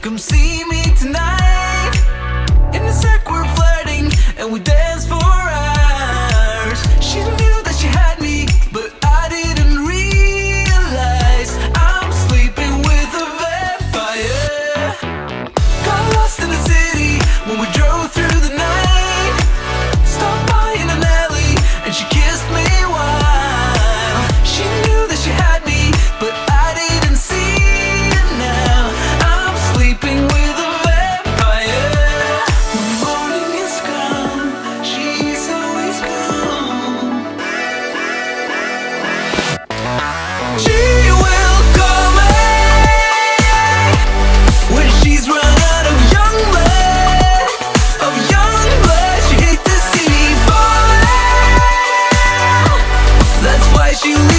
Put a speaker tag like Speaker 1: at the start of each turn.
Speaker 1: Come see me tonight. In the circle we're flirting, and we dance for hours. She knew that she had me, but I didn't realize I'm sleeping with a vampire. Got lost in the city when we drove through the night. Stopped by in an alley, and she kissed me while she knew that she had me, but I didn't see it now. I'm sleeping with a vampire. When morning is come, she's always gone. She will call me when she's run out of young blood, of young blood. She hates to see me fall. That's why she